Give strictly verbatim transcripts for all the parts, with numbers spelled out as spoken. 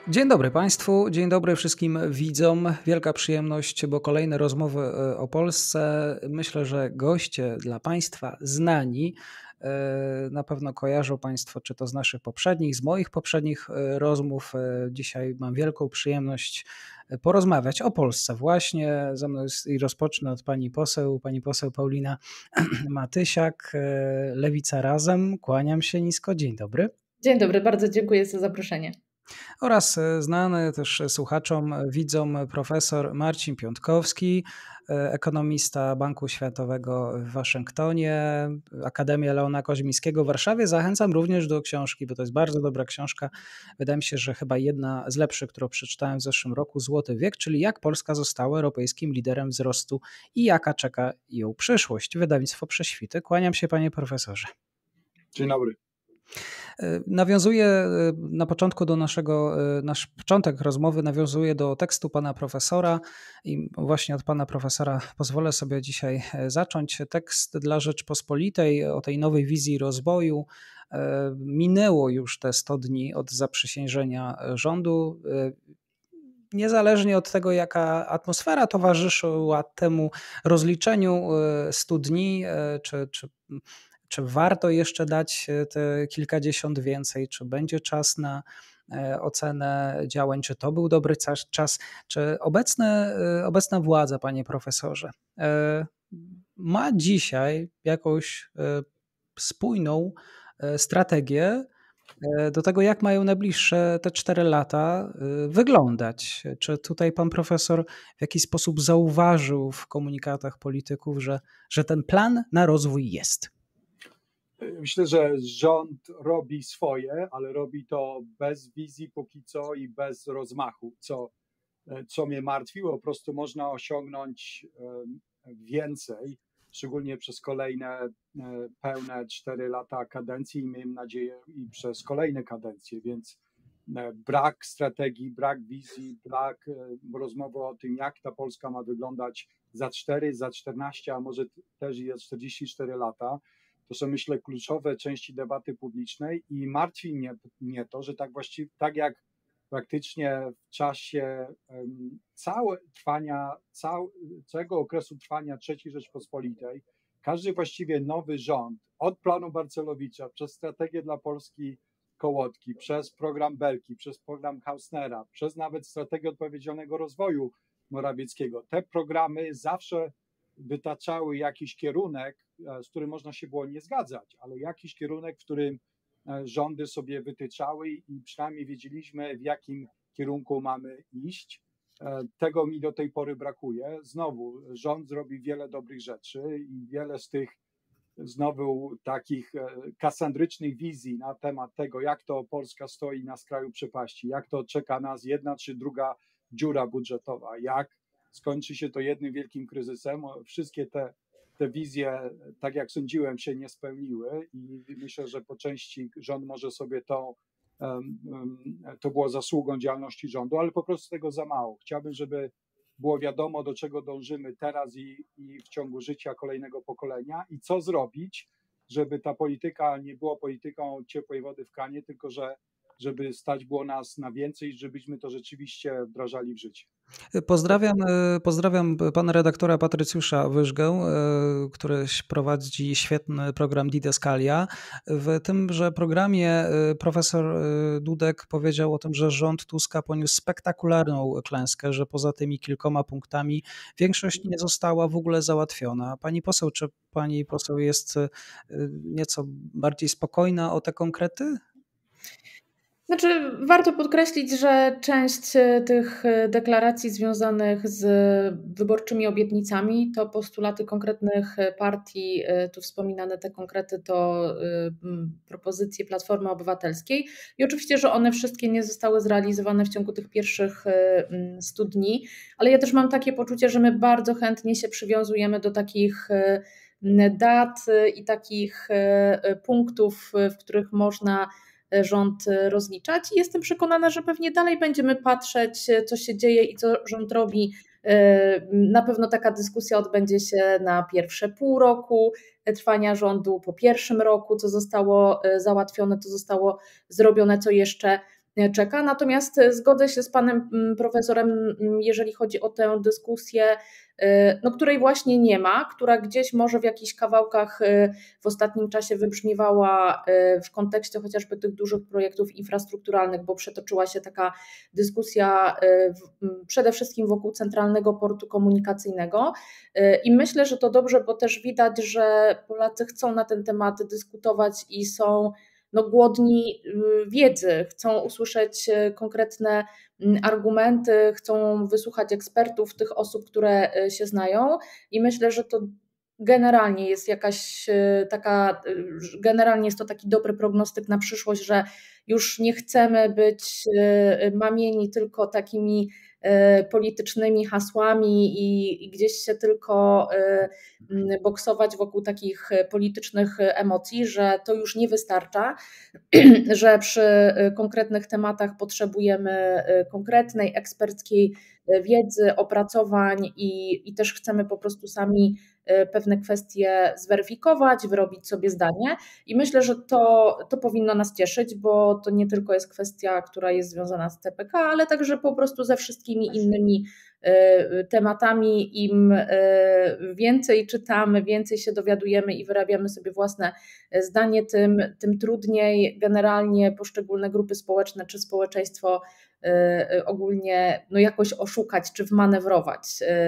Dzień dobry Państwu, dzień dobry wszystkim widzom. Wielka przyjemność, bo kolejne rozmowy o Polsce. Myślę, że goście dla Państwa znani. Na pewno kojarzą Państwo, czy to z naszych poprzednich, z moich poprzednich rozmów. Dzisiaj mam wielką przyjemność porozmawiać o Polsce właśnie. Ze mną jest, i rozpocznę od pani poseł, pani poseł Paulina Matysiak, Lewica Razem. Kłaniam się nisko, dzień dobry. Dzień dobry, bardzo dziękuję za zaproszenie. Oraz znany też słuchaczom, widzom profesor Marcin Piątkowski, ekonomista Banku Światowego w Waszyngtonie, Akademia Leona Koźmińskiego w Warszawie. Zachęcam również do książki, bo to jest bardzo dobra książka. Wydaje mi się, że chyba jedna z lepszych, którą przeczytałem w zeszłym roku, Złoty wiek, czyli jak Polska została europejskim liderem wzrostu i jaka czeka ją przyszłość. Wydawnictwo Prześwity. Kłaniam się, panie profesorze. Dzień dobry. Nawiązuję na początku do naszego, nasz początek rozmowy nawiązuje do tekstu pana profesora i właśnie od pana profesora pozwolę sobie dzisiaj zacząć. Tekst dla Rzeczpospolitej o tej nowej wizji rozwoju. Minęło już te sto dni od zaprzysiężenia rządu. Niezależnie od tego, jaka atmosfera towarzyszyła temu rozliczeniu stu dni, czy, czy Czy warto jeszcze dać te kilkadziesiąt więcej? Czy będzie czas na ocenę działań? Czy to był dobry czas? Czy obecne, obecna władza, panie profesorze, ma dzisiaj jakąś spójną strategię do tego, jak mają najbliższe te cztery lata wyglądać? Czy tutaj pan profesor w jakiś sposób zauważył w komunikatach polityków, że, że ten plan na rozwój jest? Myślę, że rząd robi swoje, ale robi to bez wizji póki co i bez rozmachu, co, co mnie martwiło. Po prostu można osiągnąć więcej, szczególnie przez kolejne pełne cztery lata kadencji i miejmy nadzieję i przez kolejne kadencje, więc brak strategii, brak wizji, brak rozmowy o tym, jak ta Polska ma wyglądać za cztery, za czternaście, a może też i za czterdzieści cztery lata. To są, myślę, kluczowe części debaty publicznej i martwi mnie, mnie to, że tak właściwie, tak jak praktycznie w czasie um, całe trwania, cał, całego okresu trwania trzeciej Rzeczpospolitej, każdy właściwie nowy rząd, od planu Balcerowicza, przez strategię dla Polski Kołotki, przez program Belki, przez program Hausnera, przez nawet strategię odpowiedzialnego rozwoju Morawieckiego, te programy zawsze wytaczały jakiś kierunek, z którym można się było nie zgadzać, ale jakiś kierunek, w którym rządy sobie wytyczały i przynajmniej wiedzieliśmy, w jakim kierunku mamy iść. Tego mi do tej pory brakuje. Znowu, rząd zrobi wiele dobrych rzeczy i wiele z tych znowu takich kasandrycznych wizji na temat tego, jak to Polska stoi na skraju przepaści, jak to czeka nas jedna czy druga dziura budżetowa, jak skończy się to jednym wielkim kryzysem. Wszystkie te, te wizje, tak jak sądziłem, się nie spełniły i myślę, że po części rząd może sobie to, to było zasługą działalności rządu, ale po prostu tego za mało. Chciałbym, żeby było wiadomo, do czego dążymy teraz i, i w ciągu życia kolejnego pokolenia i co zrobić, żeby ta polityka nie była polityką ciepłej wody w kranie, tylko że żeby stać było nas na więcej, żebyśmy to rzeczywiście wdrażali w życie. Pozdrawiam, pozdrawiam pana redaktora Patrycjusza Wyżgę, który prowadzi świetny program Didaskalia. W tymże programie profesor Dudek powiedział o tym, że rząd Tuska poniósł spektakularną klęskę, że poza tymi kilkoma punktami większość nie została w ogóle załatwiona. Pani poseł, czy pani poseł jest nieco bardziej spokojna o te konkrety? Znaczy, warto podkreślić, że część tych deklaracji związanych z wyborczymi obietnicami to postulaty konkretnych partii, tu wspominane te konkrety to propozycje Platformy Obywatelskiej i oczywiście, że one wszystkie nie zostały zrealizowane w ciągu tych pierwszych stu dni, ale ja też mam takie poczucie, że my bardzo chętnie się przywiązujemy do takich dat i takich punktów, w których można rząd rozliczać i jestem przekonana, że pewnie dalej będziemy patrzeć, co się dzieje i co rząd robi. Na pewno taka dyskusja odbędzie się na pierwsze pół roku trwania rządu, po pierwszym roku, co zostało załatwione, co zostało zrobione, co jeszcze czeka. Natomiast zgodzę się z panem profesorem, jeżeli chodzi o tę dyskusję, no, której właśnie nie ma, która gdzieś może w jakichś kawałkach w ostatnim czasie wybrzmiewała w kontekście chociażby tych dużych projektów infrastrukturalnych, bo przetoczyła się taka dyskusja przede wszystkim wokół Centralnego Portu Komunikacyjnego i myślę, że to dobrze, bo też widać, że Polacy chcą na ten temat dyskutować i są no, głodni wiedzy, chcą usłyszeć konkretne argumenty, chcą wysłuchać ekspertów, tych osób, które się znają i myślę, że to generalnie jest jakaś taka, generalnie jest to taki dobry prognostyk na przyszłość, że już nie chcemy być mamieni tylko takimi politycznymi hasłami i, i gdzieś się tylko boksować wokół takich politycznych emocji, że to już nie wystarcza, że przy konkretnych tematach potrzebujemy konkretnej, eksperckiej wiedzy, opracowań i, i też chcemy po prostu sami pewne kwestie zweryfikować, wyrobić sobie zdanie i myślę, że to, to powinno nas cieszyć, bo to nie tylko jest kwestia, która jest związana z C P K, ale także po prostu ze wszystkimi innymi tematami. Im więcej czytamy, więcej się dowiadujemy i wyrabiamy sobie własne zdanie, tym, tym trudniej generalnie poszczególne grupy społeczne czy społeczeństwo ogólnie no jakoś oszukać czy wmanewrować.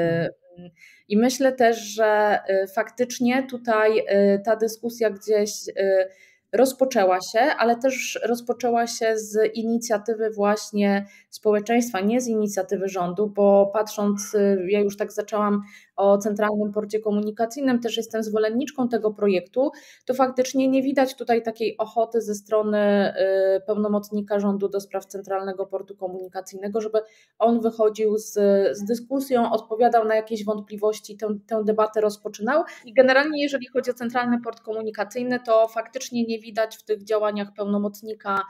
I myślę też, że faktycznie tutaj ta dyskusja gdzieś rozpoczęła się, ale też rozpoczęła się z inicjatywy właśnie społeczeństwa, nie z inicjatywy rządu, bo patrząc, ja już tak zaczęłam o Centralnym Porcie Komunikacyjnym, też jestem zwolenniczką tego projektu, to faktycznie nie widać tutaj takiej ochoty ze strony pełnomocnika rządu do spraw Centralnego Portu Komunikacyjnego, żeby on wychodził z, z dyskusją, odpowiadał na jakieś wątpliwości, tę, tę debatę rozpoczynał i generalnie jeżeli chodzi o Centralny Port Komunikacyjny, to faktycznie nie widać w tych działaniach pełnomocnika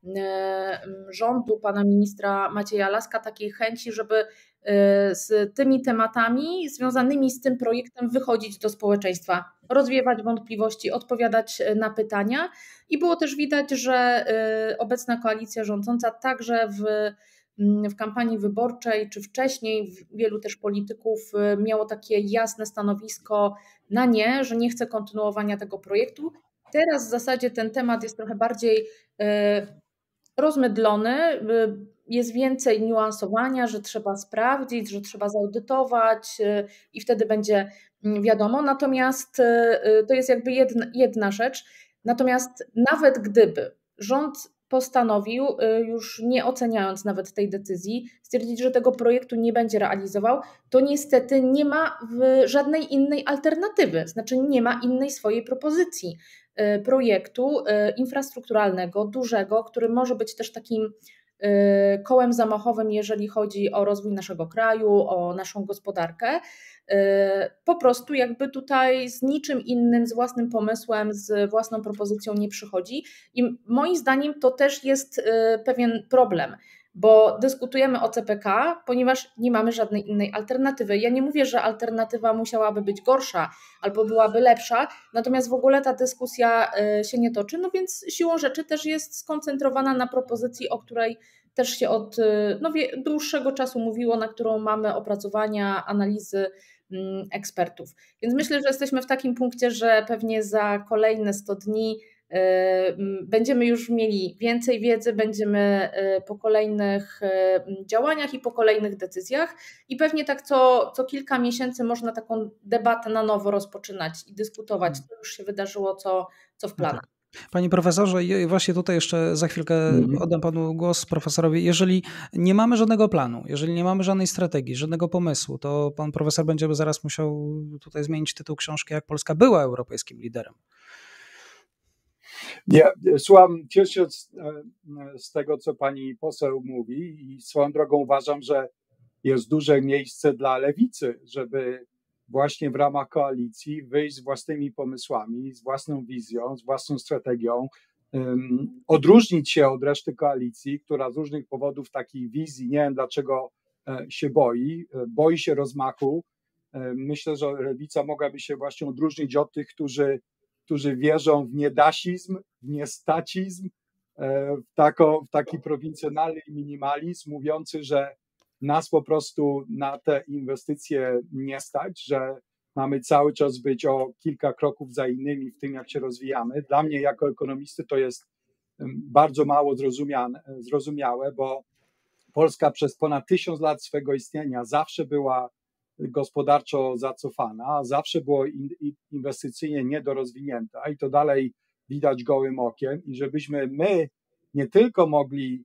rządu, pana ministra Macieja Laska, takiej chęci, żeby z tymi tematami związanymi z tym projektem wychodzić do społeczeństwa, rozwiewać wątpliwości, odpowiadać na pytania i było też widać, że obecna koalicja rządząca także w, w kampanii wyborczej czy wcześniej wielu też polityków miało takie jasne stanowisko na nie, że nie chce kontynuowania tego projektu. Teraz w zasadzie ten temat jest trochę bardziej rozmydlony, jest więcej niuansowania, że trzeba sprawdzić, że trzeba zaudytować i wtedy będzie wiadomo. Natomiast to jest jakby jedna, jedna rzecz. Natomiast nawet gdyby rząd postanowił, już nie oceniając nawet tej decyzji, stwierdzić, że tego projektu nie będzie realizował, to niestety nie ma żadnej innej alternatywy, znaczy nie ma innej swojej propozycji projektu infrastrukturalnego, dużego, który może być też takim kołem zamachowym, jeżeli chodzi o rozwój naszego kraju, o naszą gospodarkę. Po prostu jakby tutaj z niczym innym, z własnym pomysłem, z własną propozycją nie przychodzi i moim zdaniem to też jest pewien problem, bo dyskutujemy o C P K, ponieważ nie mamy żadnej innej alternatywy. Ja nie mówię, że alternatywa musiałaby być gorsza albo byłaby lepsza, natomiast w ogóle ta dyskusja się nie toczy, no więc siłą rzeczy też jest skoncentrowana na propozycji, o której też się od no, dłuższego czasu mówiło, na którą mamy opracowania, analizy ekspertów. Więc myślę, że jesteśmy w takim punkcie, że pewnie za kolejne sto dni będziemy już mieli więcej wiedzy, będziemy po kolejnych działaniach i po kolejnych decyzjach i pewnie tak co, co kilka miesięcy można taką debatę na nowo rozpoczynać i dyskutować, co już się wydarzyło, co, co w planach. Panie profesorze, właśnie tutaj jeszcze za chwilkę oddam panu głos profesorowi. Jeżeli nie mamy żadnego planu, jeżeli nie mamy żadnej strategii, żadnego pomysłu, to pan profesor będzie zaraz musiał tutaj zmienić tytuł książki, jak Polska była europejskim liderem. Ja słucham, cieszę się z, z tego, co pani poseł mówi i swoją drogą uważam, że jest duże miejsce dla lewicy, żeby właśnie w ramach koalicji wyjść z własnymi pomysłami, z własną wizją, z własną strategią, um, odróżnić się od reszty koalicji, która z różnych powodów takiej wizji, nie wiem dlaczego się boi, boi się rozmachu. Myślę, że lewica mogłaby się właśnie odróżnić od tych, którzy którzy wierzą w niedasizm, w niestacizm, w, tako, w taki prowincjonalny minimalizm, mówiący, że nas po prostu na te inwestycje nie stać, że mamy cały czas być o kilka kroków za innymi w tym, jak się rozwijamy. Dla mnie jako ekonomisty to jest bardzo mało zrozumiałe, bo Polska przez ponad tysiąc lat swego istnienia zawsze była gospodarczo zacofana, zawsze była inwestycyjnie niedorozwinięta i to dalej widać gołym okiem i żebyśmy my nie tylko mogli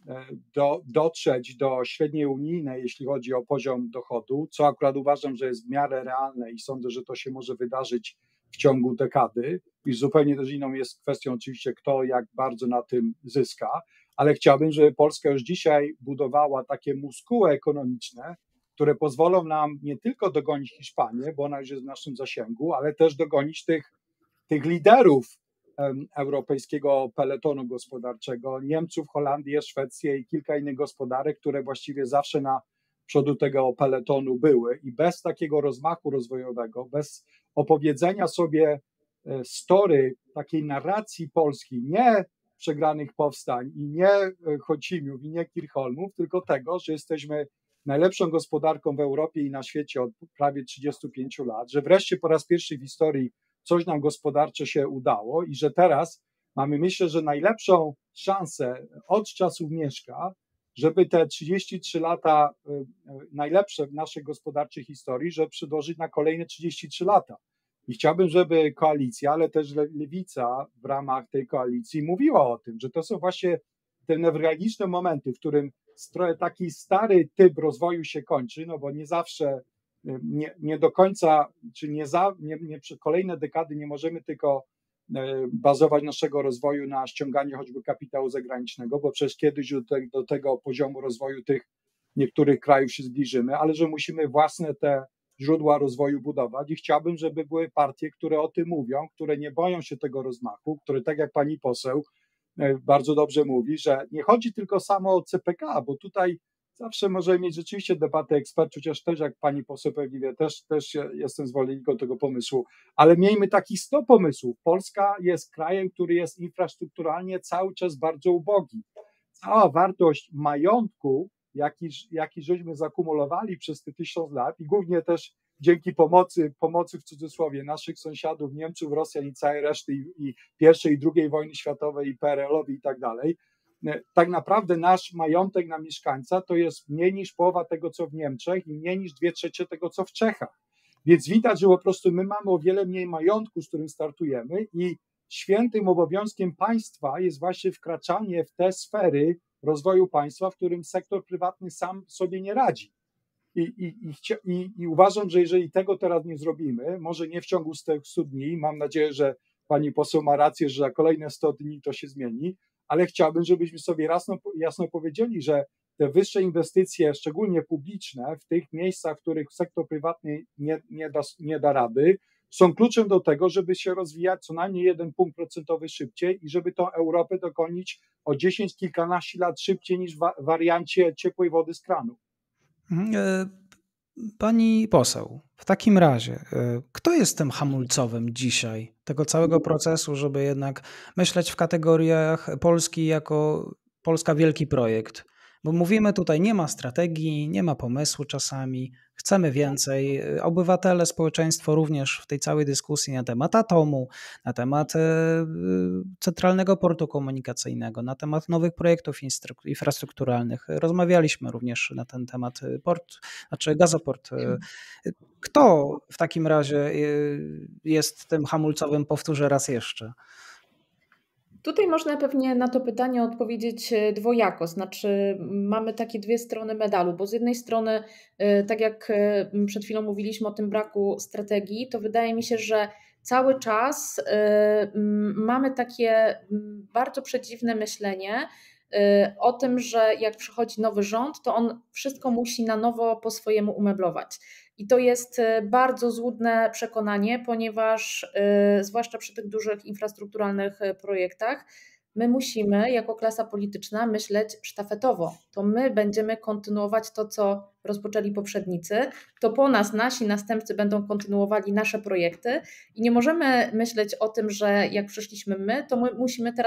do, dotrzeć do średniej unijnej, jeśli chodzi o poziom dochodu, co akurat uważam, że jest w miarę realne i sądzę, że to się może wydarzyć w ciągu dekady i zupełnie też inną jest kwestią oczywiście, kto jak bardzo na tym zyska, ale chciałbym, żeby Polska już dzisiaj budowała takie muskuły ekonomiczne, które pozwolą nam nie tylko dogonić Hiszpanię, bo ona już jest w naszym zasięgu, ale też dogonić tych, tych liderów um, europejskiego peletonu gospodarczego, Niemców, Holandię, Szwecję i kilka innych gospodarek, które właściwie zawsze na przodu tego peletonu były i bez takiego rozmachu rozwojowego, bez opowiedzenia sobie story, takiej narracji Polski, nie przegranych powstań i nie Chocimiów i nie Kirchholmów, tylko tego, że jesteśmy najlepszą gospodarką w Europie i na świecie od prawie trzydziestu pięciu lat, że wreszcie po raz pierwszy w historii coś nam gospodarczo się udało i że teraz mamy, myślę, że najlepszą szansę od czasów Mieszka, żeby te trzydzieści trzy lata najlepsze w naszej gospodarczej historii, żeby przedłużyć na kolejne trzydzieści trzy lata. I chciałbym, żeby koalicja, ale też lewica w ramach tej koalicji mówiła o tym, że to są właśnie te newralgiczne momenty, w którym trochę taki stary typ rozwoju się kończy, no bo nie zawsze, nie, nie do końca, czy nie, za, nie, nie przez kolejne dekady nie możemy tylko bazować naszego rozwoju na ściąganiu choćby kapitału zagranicznego, bo przecież kiedyś do, te, do tego poziomu rozwoju tych niektórych krajów się zbliżymy, ale że musimy własne te źródła rozwoju budować i chciałbym, żeby były partie, które o tym mówią, które nie boją się tego rozmachu, które tak jak pani poseł bardzo dobrze mówi, że nie chodzi tylko samo o C P K, bo tutaj zawsze możemy mieć rzeczywiście debatę ekspertów, chociaż też jak pani poseł pewnie wie, też, też jestem zwolennikiem tego pomysłu, ale miejmy takich sto pomysłów. Polska jest krajem, który jest infrastrukturalnie cały czas bardzo ubogi. Cała wartość majątku, jaki, jaki żeśmy zakumulowali przez te tysiąc lat i głównie też dzięki pomocy, pomocy w cudzysłowie naszych sąsiadów, Niemców, Rosjan i całej reszty i, i pierwszej i drugiej wojny światowej i P R L-owi i tak dalej, tak naprawdę nasz majątek na mieszkańca to jest mniej niż połowa tego, co w Niemczech i mniej niż dwie trzecie tego, co w Czechach. Więc widać, że po prostu my mamy o wiele mniej majątku, z którym startujemy i świętym obowiązkiem państwa jest właśnie wkraczanie w te sfery rozwoju państwa, w którym sektor prywatny sam sobie nie radzi. I, i, i, i, I uważam, że jeżeli tego teraz nie zrobimy, może nie w ciągu stu dni, mam nadzieję, że pani poseł ma rację, że za kolejne sto dni to się zmieni, ale chciałbym, żebyśmy sobie jasno, jasno powiedzieli, że te wyższe inwestycje, szczególnie publiczne, w tych miejscach, w których sektor prywatny nie, nie, da, nie da rady, są kluczem do tego, żeby się rozwijać co najmniej jeden punkt procentowy szybciej i żeby tą Europę dogonić o dziesięć, kilkanaście lat szybciej niż w wariancie ciepłej wody z kranu. Pani poseł, w takim razie, kto jest tym hamulcowym dzisiaj tego całego procesu, żeby jednak myśleć w kategoriach Polski jako Polska wielki projekt? Bo mówimy tutaj, nie ma strategii, nie ma pomysłu czasami, chcemy więcej. Obywatele, społeczeństwo również w tej całej dyskusji na temat atomu, na temat centralnego portu komunikacyjnego, na temat nowych projektów infrastrukturalnych. Rozmawialiśmy również na ten temat port, znaczy gazoport. Kto w takim razie jest tym hamulcowym, powtórzę raz jeszcze? Tutaj można pewnie na to pytanie odpowiedzieć dwojako, znaczy mamy takie dwie strony medalu, bo z jednej strony, tak jak przed chwilą mówiliśmy o tym braku strategii, to wydaje mi się, że cały czas mamy takie bardzo przedziwne myślenie o tym, że jak przychodzi nowy rząd, to on wszystko musi na nowo po swojemu umeblować. I to jest bardzo złudne przekonanie, ponieważ zwłaszcza przy tych dużych infrastrukturalnych projektach my musimy jako klasa polityczna myśleć sztafetowo. To my będziemy kontynuować to, co rozpoczęli poprzednicy, to po nas nasi następcy będą kontynuowali nasze projekty i nie możemy myśleć o tym, że jak przyszliśmy my, to my musimy teraz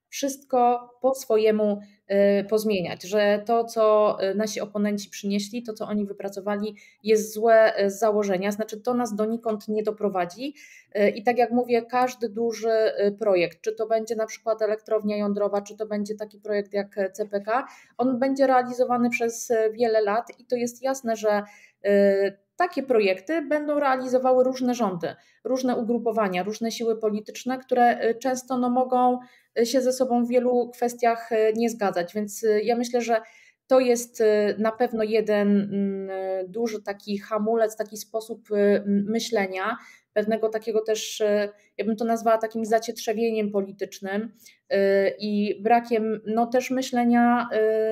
wszystko po swojemu pozmieniać, że to, co nasi oponenci przynieśli, to, co oni wypracowali, jest złe z założenia, znaczy to nas donikąd nie doprowadzi i tak jak mówię, każdy duży projekt, czy to będzie na przykład elektrownia jądrowa, czy to będzie taki projekt jak C P K, on będzie realizowany przez wiele lat i to jest jasne, że takie projekty będą realizowały różne rządy, różne ugrupowania, różne siły polityczne, które często no, mogą się ze sobą w wielu kwestiach nie zgadzać. Więc ja myślę, że to jest na pewno jeden duży taki hamulec, taki sposób myślenia, pewnego takiego też, ja bym to nazwała takim zacietrzewieniem politycznym i brakiem no też myślenia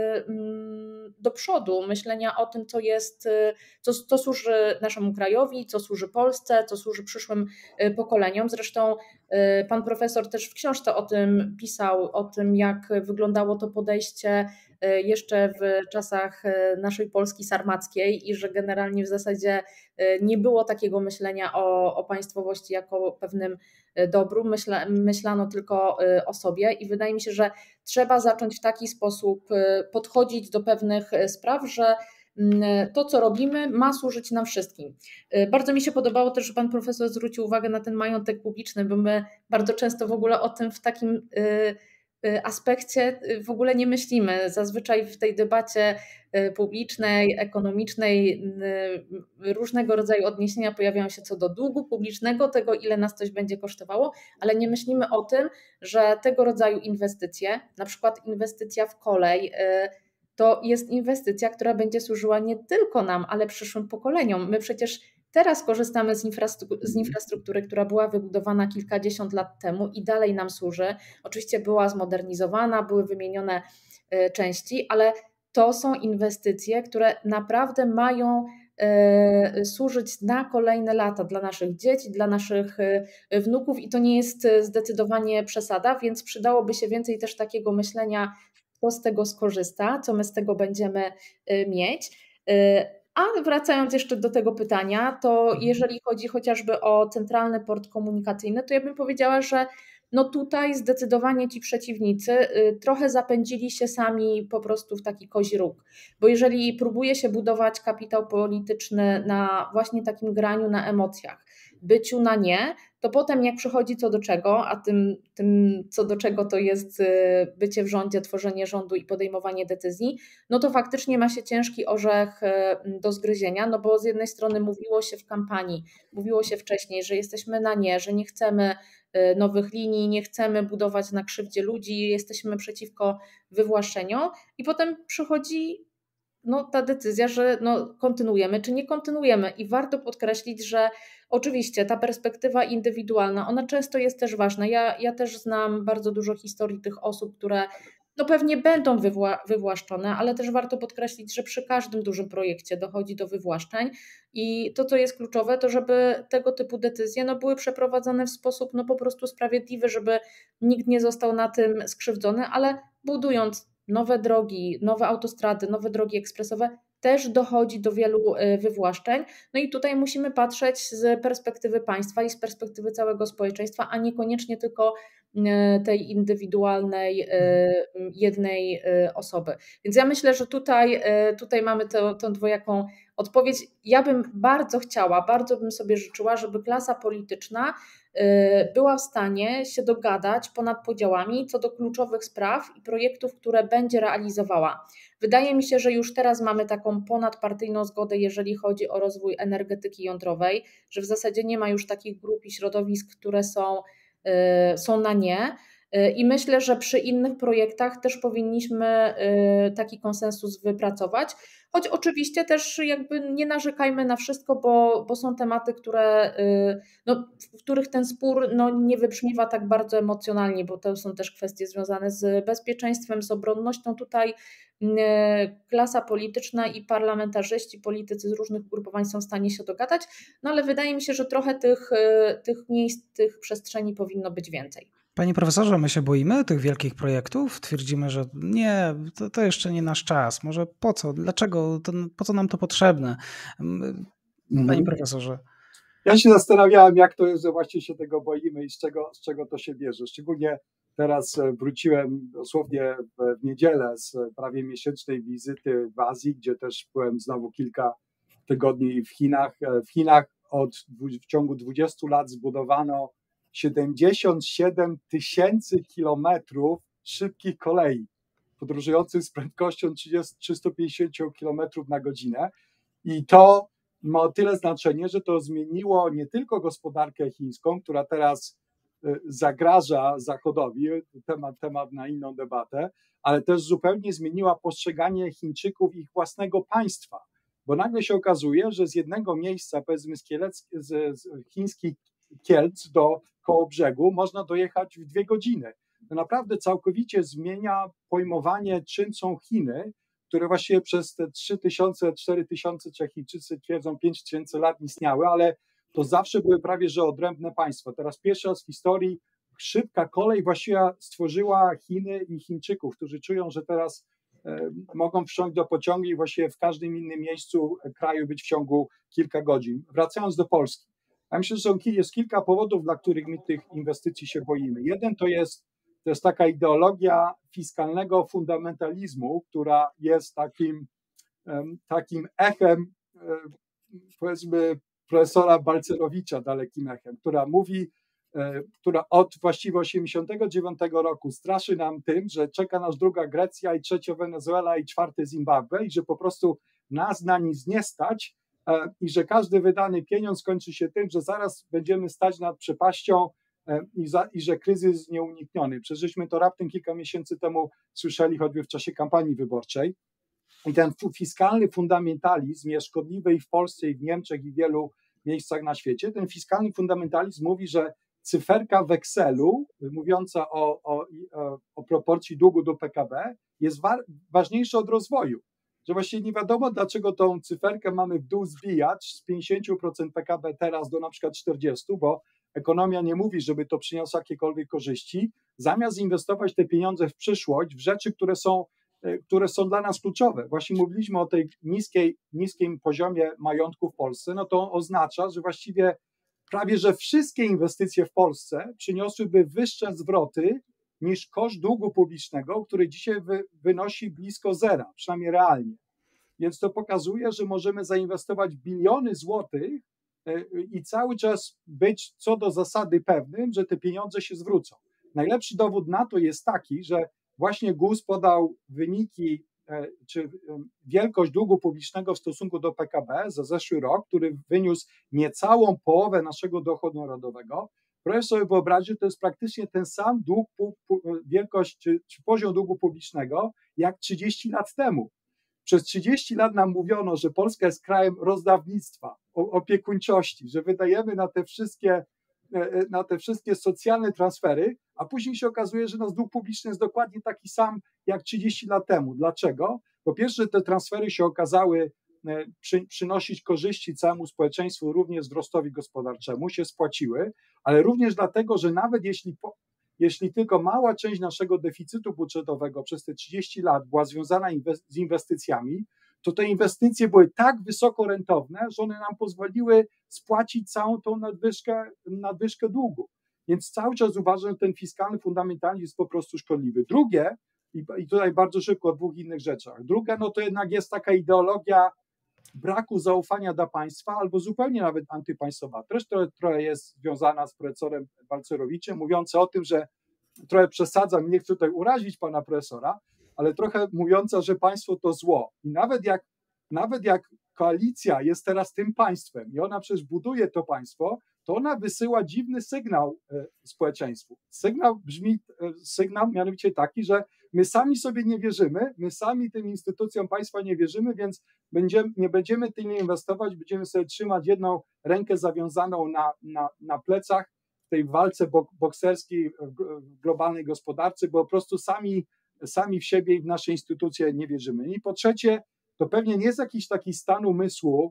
do przodu, myślenia o tym, co jest, co, co służy naszemu krajowi, co służy Polsce, co służy przyszłym pokoleniom. Zresztą pan profesor też w książce o tym pisał, o tym, jak wyglądało to podejście jeszcze w czasach naszej Polski sarmackiej i że generalnie w zasadzie nie było takiego myślenia o, o państwowości jako pewnym dobru, Myśla, myślano tylko o sobie i wydaje mi się, że trzeba zacząć w taki sposób podchodzić do pewnych spraw, że to, co robimy, ma służyć nam wszystkim. Bardzo mi się podobało też, że pan profesor zwrócił uwagę na ten majątek publiczny, bo my bardzo często w ogóle o tym w takim aspekcie w ogóle nie myślimy. Zazwyczaj w tej debacie publicznej, ekonomicznej różnego rodzaju odniesienia pojawiają się co do długu publicznego, tego ile nas coś będzie kosztowało, ale nie myślimy o tym, że tego rodzaju inwestycje, na przykład inwestycja w kolej, to jest inwestycja, która będzie służyła nie tylko nam, ale przyszłym pokoleniom. My przecież teraz korzystamy z infrastruktury, z infrastruktury, która była wybudowana kilkadziesiąt lat temu i dalej nam służy. Oczywiście była zmodernizowana, były wymienione części, ale to są inwestycje, które naprawdę mają służyć na kolejne lata dla naszych dzieci, dla naszych wnuków i to nie jest zdecydowanie przesada, więc przydałoby się więcej też takiego myślenia, kto z tego skorzysta, co my z tego będziemy mieć. A wracając jeszcze do tego pytania, to jeżeli chodzi chociażby o centralny port komunikacyjny, to ja bym powiedziała, że no tutaj zdecydowanie ci przeciwnicy trochę zapędzili się sami po prostu w taki kozi róg. Bo jeżeli próbuje się budować kapitał polityczny na właśnie takim graniu na emocjach, byciu na nie, to potem jak przychodzi co do czego, a tym, tym co do czego to jest bycie w rządzie, tworzenie rządu i podejmowanie decyzji, no to faktycznie ma się ciężki orzech do zgryzienia, no bo z jednej strony mówiło się w kampanii, mówiło się wcześniej, że jesteśmy na nie, że nie chcemy nowych linii, nie chcemy budować na krzywdzie ludzi, jesteśmy przeciwko wywłaszczeniom i potem przychodzi no, ta decyzja, że no, kontynuujemy czy nie kontynuujemy i warto podkreślić, że oczywiście ta perspektywa indywidualna, ona często jest też ważna. Ja, ja też znam bardzo dużo historii tych osób, które no pewnie będą wywła- wywłaszczone, ale też warto podkreślić, że przy każdym dużym projekcie dochodzi do wywłaszczeń i to, co jest kluczowe, to żeby tego typu decyzje no, były przeprowadzone w sposób no, po prostu sprawiedliwy, żeby nikt nie został na tym skrzywdzony, ale budując nowe drogi, nowe autostrady, nowe drogi ekspresowe, też dochodzi do wielu wywłaszczeń. No i tutaj musimy patrzeć z perspektywy państwa i z perspektywy całego społeczeństwa, a niekoniecznie tylko tej indywidualnej jednej osoby. Więc ja myślę, że tutaj, tutaj mamy tę, tę dwojaką odpowiedź. Ja bym bardzo chciała, bardzo bym sobie życzyła, żeby klasa polityczna była w stanie się dogadać ponad podziałami co do kluczowych spraw i projektów, które będzie realizowała. Wydaje mi się, że już teraz mamy taką ponadpartyjną zgodę, jeżeli chodzi o rozwój energetyki jądrowej, że w zasadzie nie ma już takich grup i środowisk, które są, są na nie. I myślę, że przy innych projektach też powinniśmy taki konsensus wypracować, choć oczywiście też jakby nie narzekajmy na wszystko, bo, bo są tematy, które, no, w których ten spór no, nie wybrzmiewa tak bardzo emocjonalnie, bo to są też kwestie związane z bezpieczeństwem, z obronnością. Tutaj klasa polityczna i parlamentarzyści, politycy z różnych ugrupowań są w stanie się dogadać, no ale wydaje mi się, że trochę tych, tych miejsc, tych przestrzeni powinno być więcej. Panie profesorze, my się boimy tych wielkich projektów? Twierdzimy, że nie, to, to jeszcze nie nasz czas. Może po co? Dlaczego? To, po co nam to potrzebne? Panie profesorze. Ja się zastanawiałem, jak to jest, że właśnie się tego boimy i z czego, z czego to się bierze. Szczególnie teraz wróciłem dosłownie w niedzielę z prawie miesięcznej wizyty w Azji, gdzie też byłem znowu kilka tygodni w Chinach. W Chinach od, w ciągu dwudziestu lat zbudowano siedemdziesiąt siedem tysięcy kilometrów szybkich kolei, podróżujących z prędkością trzysta pięćdziesiąt kilometrów na godzinę. I to ma o tyle znaczenie, że to zmieniło nie tylko gospodarkę chińską, która teraz zagraża Zachodowi, temat, temat na inną debatę, ale też zupełnie zmieniła postrzeganie Chińczyków ich własnego państwa, bo nagle się okazuje, że z jednego miejsca, powiedzmy z, Kielec, z, z chińskich Kielc do Kołobrzegu można dojechać w dwie godziny. To naprawdę całkowicie zmienia pojmowanie, czym są Chiny, które właściwie przez te trzy tysiące, cztery tysiące, czy Chińczycy twierdzą pięć tysięcy lat istniały, ale to zawsze były prawie że odrębne państwa. Teraz pierwszy raz w historii szybka kolej właściwie stworzyła Chiny i Chińczyków, którzy czują, że teraz e, mogą wsiąść do pociągu i właściwie w każdym innym miejscu kraju być w ciągu kilka godzin. Wracając do Polski. Ja myślę, że jest kilka powodów, dla których my tych inwestycji się boimy. Jeden to jest, to jest taka ideologia fiskalnego fundamentalizmu, która jest takim, takim echem, powiedzmy, profesora Balcerowicza, dalekim echem, która mówi, która od właściwie osiemdziesiątego dziewiątego roku straszy nam tym, że czeka nas druga Grecja i trzecia Wenezuela i czwarte Zimbabwe i że po prostu nas na nic nie stać i że każdy wydany pieniądz kończy się tym, że zaraz będziemy stać nad przepaścią i, za, i że kryzys jest nieunikniony. Przecieżśmy to raptem kilka miesięcy temu słyszeli choćby w czasie kampanii wyborczej. I ten fiskalny fundamentalizm jest szkodliwy i w Polsce, i w Niemczech, i w wielu miejscach na świecie. Ten fiskalny fundamentalizm mówi, że cyferka w Excelu, mówiąca o, o, o proporcji długu do P K B, jest wa- ważniejsza od rozwoju. Że właściwie nie wiadomo, dlaczego tą cyferkę mamy w dół zbijać z pięćdziesiąt procent P K B teraz do na przykład czterdzieści procent, bo ekonomia nie mówi, żeby to przyniosło jakiekolwiek korzyści, zamiast inwestować te pieniądze w przyszłość, w rzeczy, które są które są dla nas kluczowe. Właśnie mówiliśmy o tej niskiej, niskim poziomie majątku w Polsce, no to oznacza, że właściwie prawie, że wszystkie inwestycje w Polsce przyniosłyby wyższe zwroty niż koszt długu publicznego, który dzisiaj wy, wynosi blisko zera, przynajmniej realnie. Więc to pokazuje, że możemy zainwestować biliony złotych i cały czas być co do zasady pewnym, że te pieniądze się zwrócą. Najlepszy dowód na to jest taki, że właśnie G U S podał wyniki, czy wielkość długu publicznego w stosunku do P K B za zeszły rok, który wyniósł niecałą połowę naszego dochodu narodowego. Proszę sobie wyobrazić, że to jest praktycznie ten sam dług, wielkość czy, czy poziom długu publicznego jak trzydzieści lat temu. Przez trzydzieści lat nam mówiono, że Polska jest krajem rozdawnictwa, opiekuńczości, że wydajemy na te wszystkie na te wszystkie socjalne transfery, a później się okazuje, że nasz dług publiczny jest dokładnie taki sam jak trzydzieści lat temu. Dlaczego? Po pierwsze, te transfery się okazały przy, przynosić korzyści całemu społeczeństwu, również wzrostowi gospodarczemu, się spłaciły, ale również dlatego, że nawet jeśli, jeśli tylko mała część naszego deficytu budżetowego przez te trzydzieści lat była związana z inwestycjami, to te inwestycje były tak wysoko rentowne, że one nam pozwoliły spłacić całą tą nadwyżkę, nadwyżkę długu. Więc cały czas uważam, że ten fiskalny fundamentalizm jest po prostu szkodliwy. Drugie, i tutaj bardzo szybko o dwóch innych rzeczach. Druga, no to jednak jest taka ideologia braku zaufania do państwa albo zupełnie nawet antypaństwowa. Też trochę, trochę jest związana z profesorem Balcerowiczem, mówiąca o tym, że trochę przesadzam, nie chcę tutaj urazić pana profesora, ale trochę mówiąca, że państwo to zło. I nawet jak, nawet jak koalicja jest teraz tym państwem i ona przecież buduje to państwo, to ona wysyła dziwny sygnał społeczeństwu. Sygnał brzmi, sygnał mianowicie taki, że my sami sobie nie wierzymy, my sami tym instytucjom państwa nie wierzymy, więc będziemy, nie będziemy tyle inwestować, będziemy sobie trzymać jedną rękę zawiązaną na, na, na plecach w tej walce bokserskiej w globalnej gospodarce, bo po prostu sami sami w siebie i w nasze instytucje nie wierzymy. I po trzecie, to pewnie nie jest jakiś taki stan umysłu,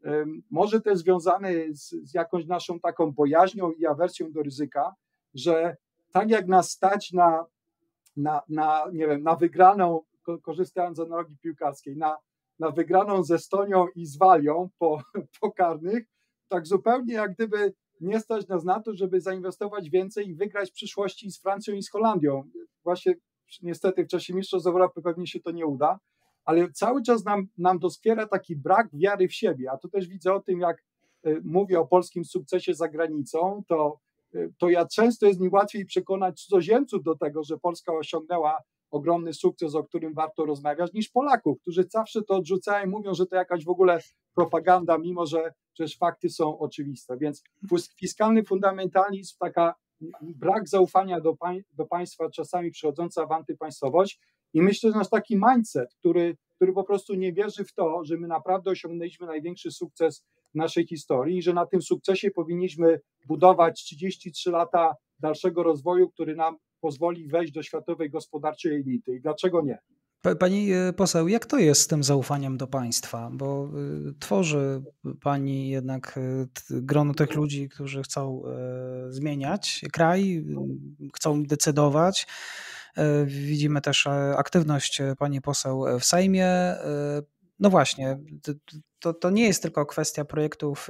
może to jest związane z, z jakąś naszą taką bojaźnią i awersją do ryzyka, że tak jak nas stać na, na, na nie wiem, na wygraną, korzystając z analogii piłkarskiej, na, na wygraną z Estonią i z Walią po, po karnych, tak zupełnie jak gdyby nie stać nas na to, żeby zainwestować więcej i wygrać w przyszłości z Francją i z Holandią. Właśnie niestety w czasie Mistrzostw Europy pewnie się to nie uda, ale cały czas nam, nam doskwiera taki brak wiary w siebie, a to też widzę o tym, jak mówię o polskim sukcesie za granicą, to, to ja często jest mi łatwiej przekonać cudzoziemców do tego, że Polska osiągnęła ogromny sukces, o którym warto rozmawiać, niż Polaków, którzy zawsze to odrzucają, mówią, że to jakaś w ogóle propaganda, mimo że przecież fakty są oczywiste. Więc fiskalny fundamentalizm, taka brak zaufania do, pań, do państwa, czasami przechodząca w antypaństwowość i myślę, że nasz taki mindset, który, który po prostu nie wierzy w to, że my naprawdę osiągnęliśmy największy sukces w naszej historii i że na tym sukcesie powinniśmy budować trzydzieści trzy lata dalszego rozwoju, który nam pozwoli wejść do światowej gospodarczej elity. I dlaczego nie? Pani poseł, jak to jest z tym zaufaniem do państwa? Bo tworzy pani jednak grono tych ludzi, którzy chcą zmieniać kraj, chcą decydować. Widzimy też aktywność pani poseł w Sejmie. No właśnie, to, to nie jest tylko kwestia projektów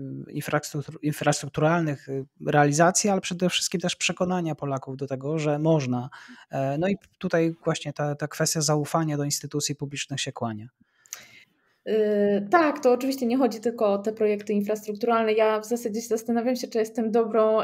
infrastrukturalnych, realizacji, ale przede wszystkim też przekonania Polaków do tego, że można. No i tutaj właśnie ta, ta kwestia zaufania do instytucji publicznych się kłania. Tak, to oczywiście nie chodzi tylko o te projekty infrastrukturalne. Ja w zasadzie się zastanawiam się, czy jestem dobrą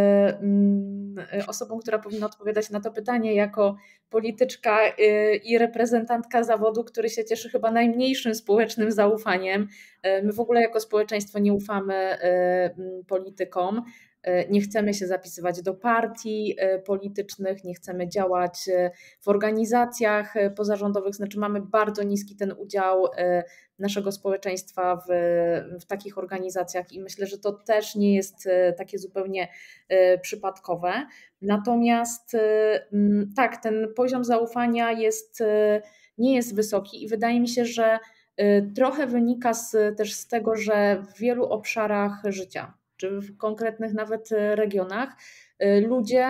osobą, która powinna odpowiadać na to pytanie jako polityczka i reprezentantka zawodu, który się cieszy chyba najmniejszym społecznym zaufaniem. My w ogóle jako społeczeństwo nie ufamy politykom. Nie chcemy się zapisywać do partii politycznych, nie chcemy działać w organizacjach pozarządowych, znaczy mamy bardzo niski ten udział naszego społeczeństwa w, w takich organizacjach i myślę, że to też nie jest takie zupełnie przypadkowe. Natomiast tak, ten poziom zaufania jest, nie jest wysoki i wydaje mi się, że trochę wynika z, też z tego, że w wielu obszarach życia, czy w konkretnych nawet regionach, ludzie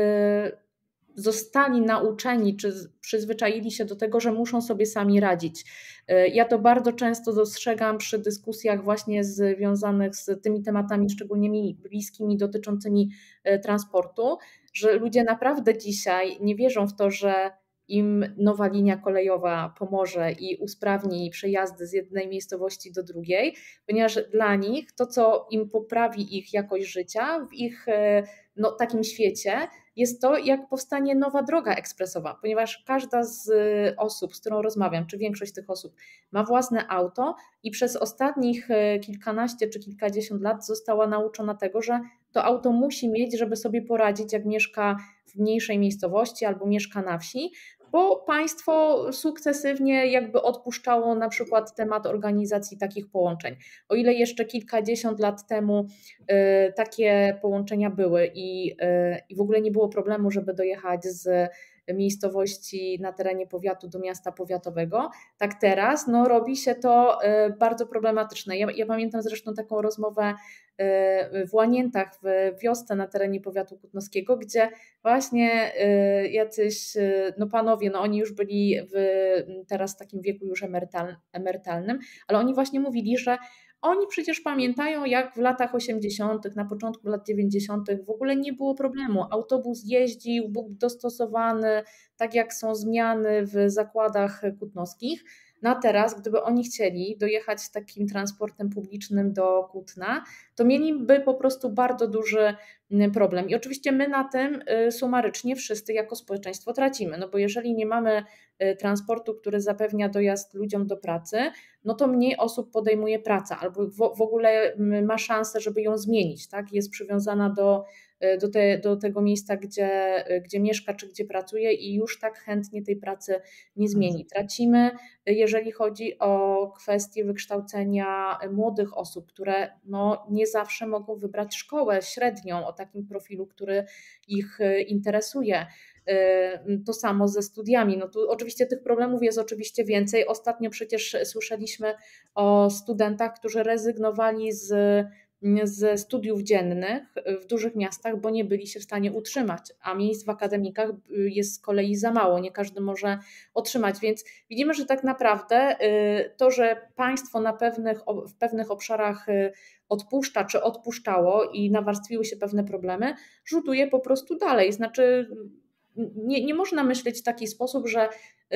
zostali nauczeni, czy przyzwyczaili się do tego, że muszą sobie sami radzić. Ja to bardzo często dostrzegam przy dyskusjach właśnie związanych z tymi tematami szczególnie mi bliskimi, dotyczącymi transportu, że ludzie naprawdę dzisiaj nie wierzą w to, że im nowa linia kolejowa pomoże i usprawni przejazdy z jednej miejscowości do drugiej, ponieważ dla nich to, co im poprawi ich jakość życia w ich no, takim świecie, jest to, jak powstanie nowa droga ekspresowa, ponieważ każda z osób, z którą rozmawiam, czy większość tych osób ma własne auto i przez ostatnich kilkanaście czy kilkadziesiąt lat została nauczona tego, że to auto musi mieć, żeby sobie poradzić, jak mieszka w mniejszej miejscowości albo mieszka na wsi, bo państwo sukcesywnie jakby odpuszczało na przykład temat organizacji takich połączeń. O ile jeszcze kilkadziesiąt lat temu y, takie połączenia były i, y, i w ogóle nie było problemu, żeby dojechać z miejscowości na terenie powiatu do miasta powiatowego, tak teraz no, robi się to y, bardzo problematyczne. Ja, ja pamiętam zresztą taką rozmowę w Łaniętach w wiosce na terenie powiatu kutnowskiego, gdzie właśnie jacyś no panowie, no oni już byli w teraz takim wieku już emerytal, emerytalnym, ale oni właśnie mówili, że oni przecież pamiętają, jak w latach osiemdziesiątych, na początku lat dziewięćdziesiątych w ogóle nie było problemu. Autobus jeździł, był dostosowany, tak jak są zmiany w zakładach kutnowskich. Na teraz, gdyby oni chcieli dojechać takim transportem publicznym do Kutna, to mieliby po prostu bardzo duży problem. I oczywiście my na tym sumarycznie wszyscy jako społeczeństwo tracimy, no bo jeżeli nie mamy transportu, który zapewnia dojazd ludziom do pracy, no to mniej osób podejmuje pracę albo w, w ogóle ma szansę, żeby ją zmienić, tak? Jest przywiązana do, do, te, do tego miejsca, gdzie, gdzie mieszka czy gdzie pracuje i już tak chętnie tej pracy nie zmieni. Tracimy, jeżeli chodzi o kwestię wykształcenia młodych osób, które no, nie zawsze mogą wybrać szkołę średnią o takim profilu, który ich interesuje. To samo ze studiami. No tu oczywiście tych problemów jest oczywiście więcej. Ostatnio przecież słyszeliśmy o studentach, którzy rezygnowali z ze studiów dziennych w dużych miastach, bo nie byli się w stanie utrzymać, a miejsc w akademikach jest z kolei za mało, nie każdy może otrzymać, więc widzimy, że tak naprawdę to, że państwo na pewnych, w pewnych obszarach odpuszcza czy odpuszczało i nawarstwiły się pewne problemy, rzutuje po prostu dalej, znaczy nie, nie można myśleć w taki sposób, że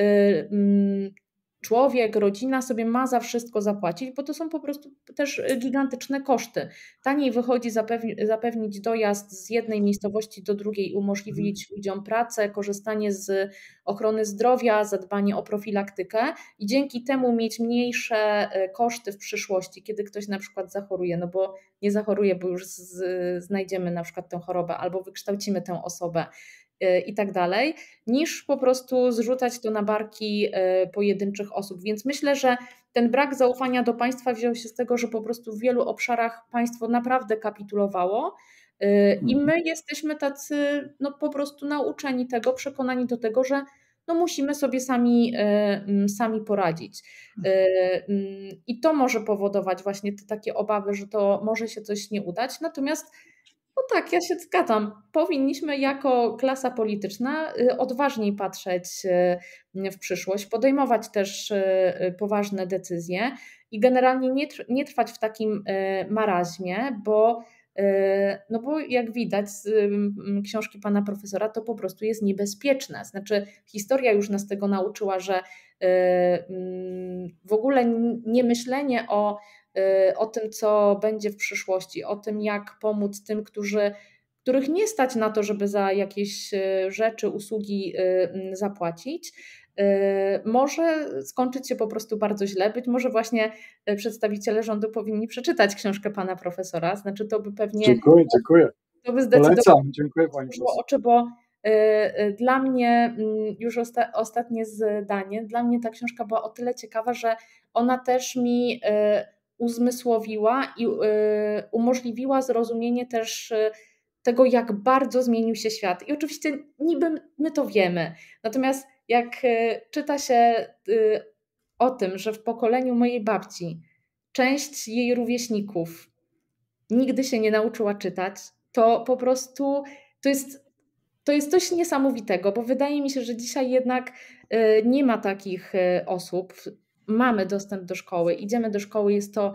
człowiek, rodzina sobie ma za wszystko zapłacić, bo to są po prostu też gigantyczne koszty. Taniej wychodzi zapewni, zapewnić dojazd z jednej miejscowości do drugiej, umożliwić ludziom pracę, korzystanie z ochrony zdrowia, zadbanie o profilaktykę i dzięki temu mieć mniejsze koszty w przyszłości, kiedy ktoś na przykład zachoruje, no bo nie zachoruje, bo już z, znajdziemy na przykład tę chorobę albo wykształcimy tę osobę i tak dalej, niż po prostu zrzucać to na barki pojedynczych osób. Więc myślę, że ten brak zaufania do państwa wziął się z tego, że po prostu w wielu obszarach państwo naprawdę kapitulowało i my jesteśmy tacy no po prostu nauczeni tego, przekonani do tego, że no musimy sobie sami, sami poradzić. I to może powodować właśnie te takie obawy, że to może się coś nie udać. Natomiast no tak, ja się zgadzam. Powinniśmy jako klasa polityczna odważniej patrzeć w przyszłość, podejmować też poważne decyzje i generalnie nie, nie trwać w takim marazmie, bo, no bo jak widać z książki pana profesora, to po prostu jest niebezpieczne. Znaczy historia już nas tego nauczyła, że w ogóle nie myślenie o o tym, co będzie w przyszłości, o tym, jak pomóc tym, którzy, których nie stać na to, żeby za jakieś rzeczy, usługi zapłacić, może skończyć się po prostu bardzo źle. Być może właśnie przedstawiciele rządu powinni przeczytać książkę pana profesora, znaczy to by pewnie... Dziękuję, dziękuję. To by zdecydowanie Polecam, dziękuję pani profesor. Oczy, bo dla mnie, już osta- ostatnie zdanie, dla mnie ta książka była o tyle ciekawa, że ona też mi uzmysłowiła i umożliwiła zrozumienie też tego, jak bardzo zmienił się świat. I oczywiście niby my to wiemy, natomiast jak czyta się o tym, że w pokoleniu mojej babci część jej rówieśników nigdy się nie nauczyła czytać, to po prostu to jest, to jest coś niesamowitego, bo wydaje mi się, że dzisiaj jednak nie ma takich osób. Mamy dostęp do szkoły, idziemy do szkoły, jest to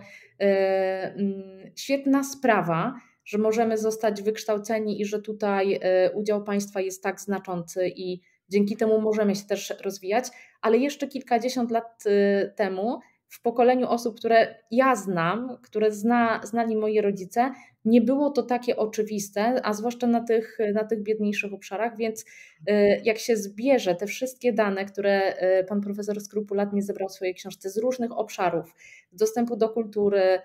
świetna sprawa, że możemy zostać wykształceni i że tutaj udział państwa jest tak znaczący i dzięki temu możemy się też rozwijać, ale jeszcze kilkadziesiąt lat temu w pokoleniu osób, które ja znam, które zna, znali moi rodzice, nie było to takie oczywiste, a zwłaszcza na tych, na tych biedniejszych obszarach, więc jak się zbierze te wszystkie dane, które pan profesor skrupulatnie zebrał w swojej książce z różnych obszarów, z dostępu do kultury,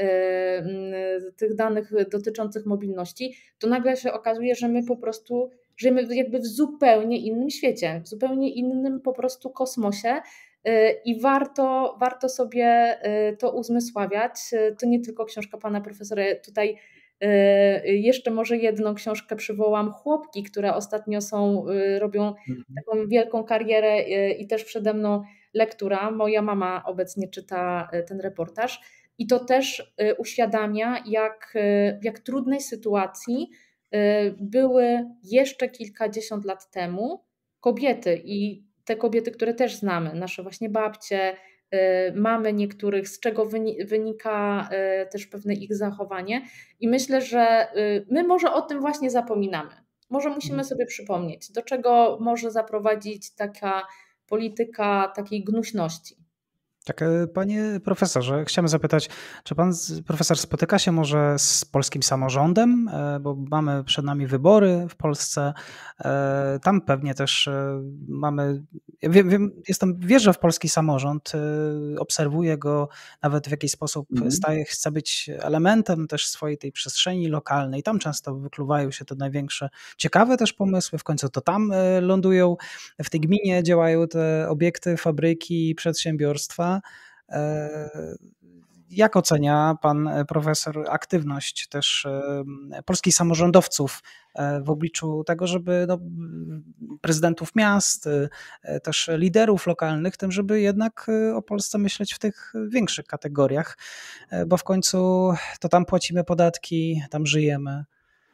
tych danych dotyczących mobilności, to nagle się okazuje, że my po prostu żyjemy jakby w zupełnie innym świecie, w zupełnie innym po prostu kosmosie i warto, warto sobie to uzmysławiać. To nie tylko książka pana profesora, tutaj jeszcze może jedną książkę przywołam, Chłopki, które ostatnio są, robią taką wielką karierę i też przede mną lektura. Moja mama obecnie czyta ten reportaż i to też uświadamia, jak, w jak trudnej sytuacji były jeszcze kilkadziesiąt lat temu kobiety i te kobiety, które też znamy, nasze właśnie babcie, mamy niektórych, z czego wynika też pewne ich zachowanie i myślę, że my może o tym właśnie zapominamy. Może musimy sobie przypomnieć, do czego może zaprowadzić taka polityka takiej gnuśności. Tak, panie profesorze, chciałem zapytać, czy pan profesor spotyka się może z polskim samorządem, bo mamy przed nami wybory w Polsce, tam pewnie też mamy, ja wiem, wiem, jestem, wierzę w polski samorząd, obserwuję go, nawet w jakiś sposób mm. staje, chce być elementem też swojej tej przestrzeni lokalnej, tam często wykluwają się te największe, ciekawe też pomysły, w końcu to tam lądują, w tej gminie działają te obiekty, fabryki, przedsiębiorstwa. Jak ocenia pan profesor aktywność też polskich samorządowców w obliczu tego, żeby no, prezydentów miast, też liderów lokalnych, tym, żeby jednak o Polsce myśleć w tych większych kategoriach, bo w końcu to tam płacimy podatki, tam żyjemy.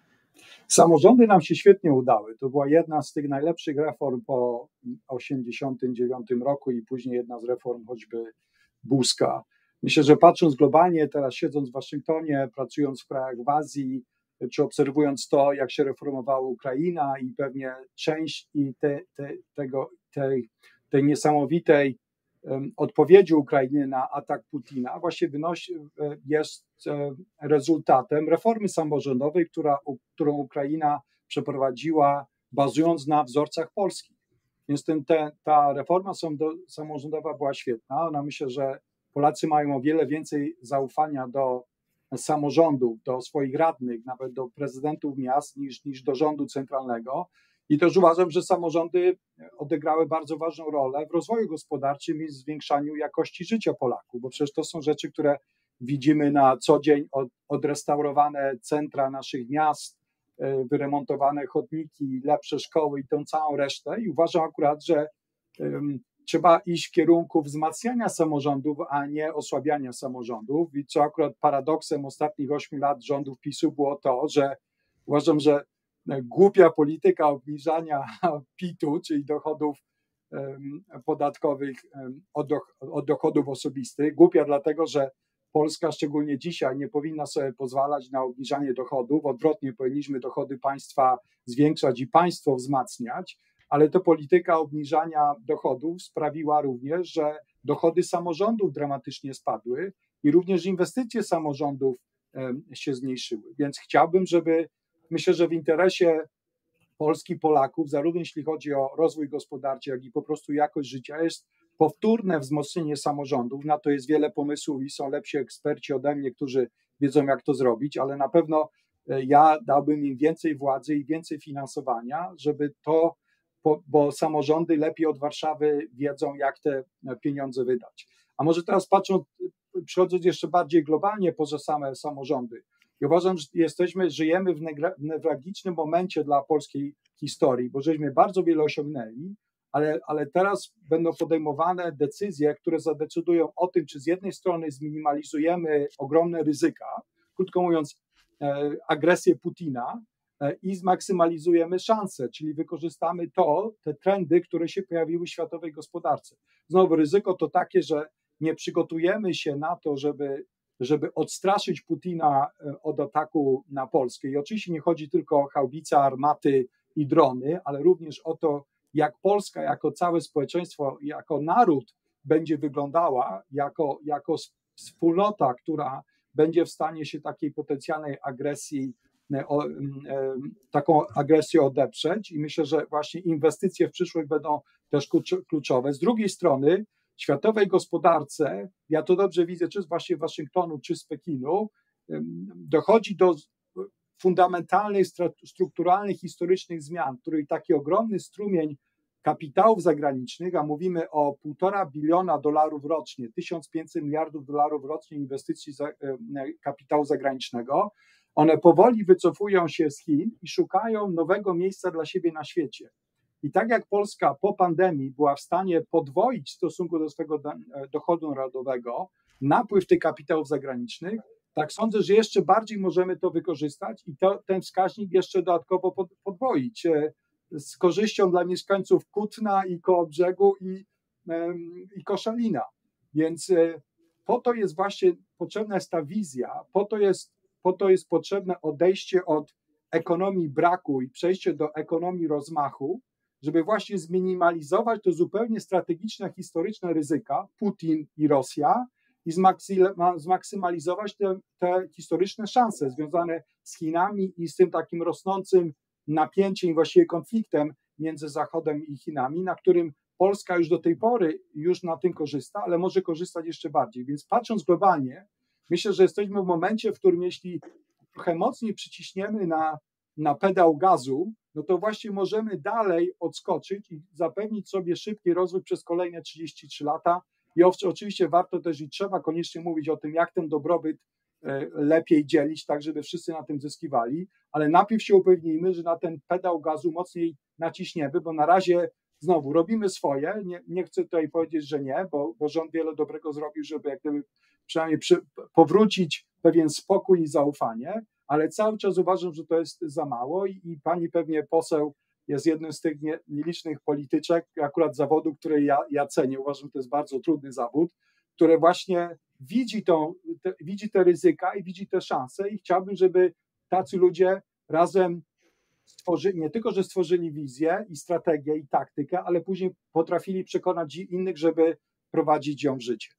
Samorządy nam się świetnie udały. To była jedna z tych najlepszych reform po osiemdziesiątym dziewiątym roku i później jedna z reform choćby Buzka. Myślę, że patrząc globalnie, teraz siedząc w Waszyngtonie, pracując w krajach w Azji, czy obserwując to, jak się reformowała Ukraina i pewnie część i te, te, tego, tej, tej niesamowitej um, odpowiedzi Ukrainy na atak Putina właśnie wynosi, jest um, rezultatem reformy samorządowej, która, którą Ukraina przeprowadziła bazując na wzorcach polskich. Więc ten, te, ta reforma samorządowa była świetna. Ona myślę, że Polacy mają o wiele więcej zaufania do samorządów, do swoich radnych, nawet do prezydentów miast niż, niż do rządu centralnego. I też uważam, że samorządy odegrały bardzo ważną rolę w rozwoju gospodarczym i zwiększaniu jakości życia Polaków, bo przecież to są rzeczy, które widzimy na co dzień, od, odrestaurowane centra naszych miast, wyremontowane chodniki, lepsze szkoły i tą całą resztę. I uważam akurat, że um, trzeba iść w kierunku wzmacniania samorządów, a nie osłabiania samorządów. I co akurat paradoksem ostatnich ośmiu lat rządów PiSu było to, że uważam, że głupia polityka obniżania pitu, czyli dochodów um, podatkowych um, od, do, od dochodów osobistych, głupia dlatego, że Polska szczególnie dzisiaj nie powinna sobie pozwalać na obniżanie dochodów, odwrotnie powinniśmy dochody państwa zwiększać i państwo wzmacniać, ale to polityka obniżania dochodów sprawiła również, że dochody samorządów dramatycznie spadły i również inwestycje samorządów się zmniejszyły. Więc chciałbym, żeby, myślę, że w interesie Polski, Polaków, zarówno jeśli chodzi o rozwój gospodarczy, jak i po prostu jakość życia, jest powtórne wzmocnienie samorządów. Na to jest wiele pomysłów i są lepsi eksperci ode mnie, którzy wiedzą, jak to zrobić, ale na pewno ja dałbym im więcej władzy i więcej finansowania, żeby to, bo samorządy lepiej od Warszawy wiedzą, jak te pieniądze wydać. A może teraz patrząc, przychodząc jeszcze bardziej globalnie poza same samorządy, i uważam, że jesteśmy, żyjemy w newralgicznym momencie dla polskiej historii, bo żeśmy bardzo wiele osiągnęli, ale, ale teraz będą podejmowane decyzje, które zadecydują o tym, czy z jednej strony zminimalizujemy ogromne ryzyka, krótko mówiąc e, agresję Putina e, i zmaksymalizujemy szanse, czyli wykorzystamy to, te trendy, które się pojawiły w światowej gospodarce. Znowu ryzyko to takie, że nie przygotujemy się na to, żeby żeby odstraszyć Putina od ataku na Polskę. I oczywiście nie chodzi tylko o haubice, armaty i drony, ale również o to, jak Polska, jako całe społeczeństwo, jako naród będzie wyglądała, jako, jako wspólnota, która będzie w stanie się takiej potencjalnej agresji, o, taką agresję odeprzeć. I myślę, że właśnie inwestycje w przyszłość będą też kluczowe. Z drugiej strony, w światowej gospodarce, ja to dobrze widzę, czy z właśnie Waszyngtonu, czy z Pekinu, dochodzi do fundamentalnych, strukturalnych, historycznych zmian, w których taki ogromny strumień kapitałów zagranicznych, a mówimy o półtora biliona dolarów rocznie, tysiąc pięćset miliardów dolarów rocznie inwestycji za, kapitału zagranicznego, one powoli wycofują się z Chin i szukają nowego miejsca dla siebie na świecie. I tak jak Polska po pandemii była w stanie podwoić w stosunku do swojego dochodu narodowego napływ tych kapitałów zagranicznych, tak sądzę, że jeszcze bardziej możemy to wykorzystać i to, ten wskaźnik jeszcze dodatkowo pod, podwoić z korzyścią dla mieszkańców Kutna i Kołobrzegu i, i Koszalina. Więc po to jest właśnie potrzebna jest ta wizja, po to jest, po to jest potrzebne odejście od ekonomii braku i przejście do ekonomii rozmachu, żeby właśnie zminimalizować to zupełnie strategiczne, historyczne ryzyka, Putin i Rosja, i zmaksymalizować te, te historyczne szanse związane z Chinami i z tym takim rosnącym napięciem, właściwie konfliktem między Zachodem i Chinami, na którym Polska już do tej pory już na tym korzysta, ale może korzystać jeszcze bardziej. Więc patrząc globalnie, myślę, że jesteśmy w momencie, w którym jeśli trochę mocniej przyciśniemy na, na pedał gazu, no to właśnie możemy dalej odskoczyć i zapewnić sobie szybki rozwój przez kolejne trzydzieści trzy lata I oczywiście warto też i trzeba koniecznie mówić o tym, jak ten dobrobyt lepiej dzielić, tak żeby wszyscy na tym zyskiwali, ale najpierw się upewnijmy, że na ten pedał gazu mocniej naciśniemy, bo na razie znowu robimy swoje, nie, nie chcę tutaj powiedzieć, że nie, bo, bo rząd wiele dobrego zrobił, żeby jak gdyby przynajmniej przy, powrócić pewien spokój i zaufanie, ale cały czas uważam, że to jest za mało i, i pani pewnie poseł jest jednym z tych nie, nielicznych polityczek, akurat zawodu, który ja, ja cenię, uważam, że to jest bardzo trudny zawód, które właśnie widzi, tą, te, widzi te ryzyka i widzi te szanse i chciałbym, żeby tacy ludzie razem stworzyli, nie tylko, że stworzyli wizję i strategię i taktykę, ale później potrafili przekonać innych, żeby prowadzić ją w życie.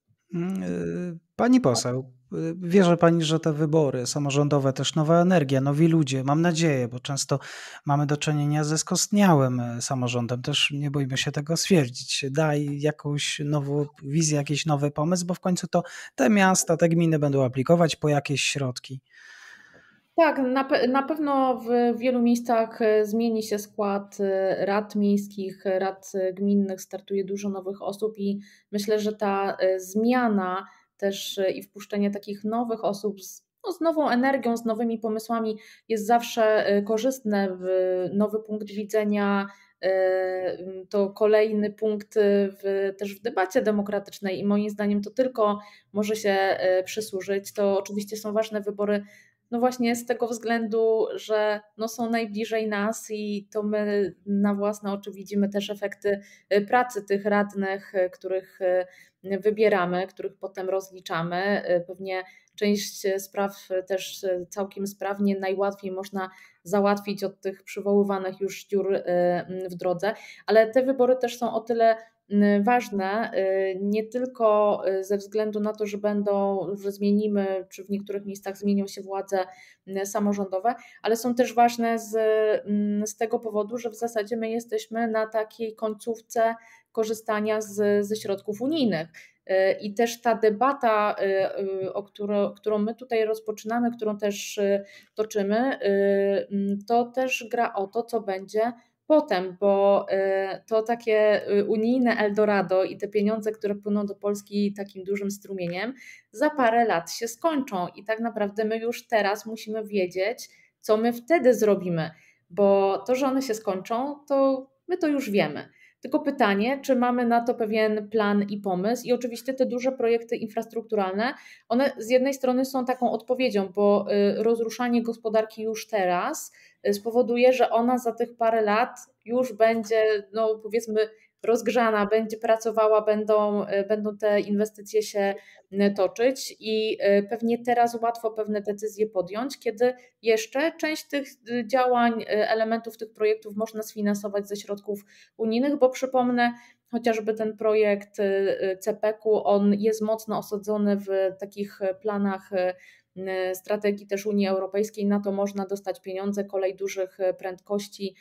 Pani poseł, wierzy pani, że te wybory samorządowe, też nowa energia, nowi ludzie, mam nadzieję, bo często mamy do czynienia ze skostniałym samorządem, też nie boimy się tego stwierdzić, daj jakąś nową wizję, jakiś nowy pomysł, bo w końcu to te miasta, te gminy będą aplikować po jakieś środki. Tak, na, pe- na pewno w wielu miejscach zmieni się skład rad miejskich, rad gminnych, startuje dużo nowych osób i myślę, że ta zmiana też i wpuszczenie takich nowych osób z, no, z nową energią, z nowymi pomysłami jest zawsze korzystne. Nowy punkt widzenia to kolejny punkt w, też w debacie demokratycznej i moim zdaniem to tylko może się przysłużyć. To oczywiście są ważne wybory, no właśnie z tego względu, że no są najbliżej nas i to my na własne oczy widzimy też efekty pracy tych radnych, których wybieramy, których potem rozliczamy. Pewnie część spraw też całkiem sprawnie, najłatwiej można załatwić od tych przywoływanych już dziur w drodze, ale te wybory też są o tyle ważne, nie tylko ze względu na to, że będą, że zmienimy, czy w niektórych miejscach zmienią się władze samorządowe, ale są też ważne z, z tego powodu, że w zasadzie my jesteśmy na takiej końcówce korzystania z, ze środków unijnych. I też ta debata, o którą, którą my tutaj rozpoczynamy, którą też toczymy, to też gra o to, co będzie potem, bo to takie unijne Eldorado i te pieniądze, które płyną do Polski takim dużym strumieniem, za parę lat się skończą i tak naprawdę my już teraz musimy wiedzieć, co my wtedy zrobimy, bo to, że one się skończą, to my to już wiemy. Tylko pytanie, czy mamy na to pewien plan i pomysł i oczywiście te duże projekty infrastrukturalne, one z jednej strony są taką odpowiedzią, bo rozruszanie gospodarki już teraz spowoduje, że ona za tych parę lat już będzie, no powiedzmy, rozgrzana, będzie pracowała, będą, będą te inwestycje się toczyć i pewnie teraz łatwo pewne decyzje podjąć, kiedy jeszcze część tych działań, elementów tych projektów można sfinansować ze środków unijnych, bo przypomnę, chociażby ten projekt C P K u, on jest mocno osadzony w takich planach strategii też Unii Europejskiej, na to można dostać pieniądze, kolej dużych prędkości